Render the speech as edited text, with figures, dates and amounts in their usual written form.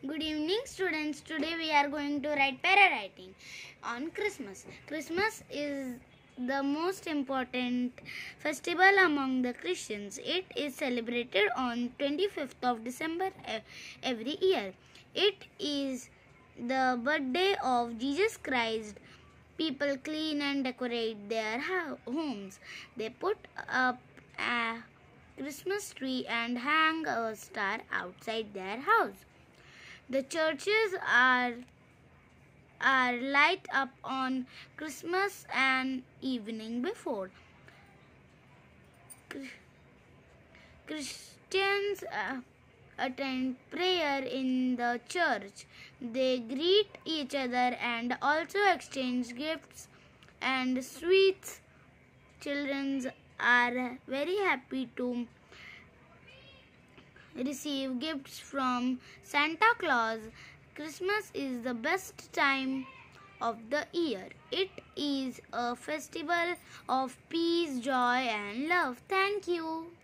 Good evening, students. Today we are going to write para writing on Christmas. Christmas is the most important festival among the Christians. It is celebrated on 25th of December every year. It is the birthday of Jesus Christ. People clean and decorate their homes. They put up a Christmas tree and hang a star outside their house. The churches are light up on Christmas and evening before. Christians attend prayer in the church. They greet each other and also exchange gifts and sweets. Children are very happy to receive gifts from Santa Claus. Christmas is the best time of the year. It is a festival of peace, joy and love. Thank you.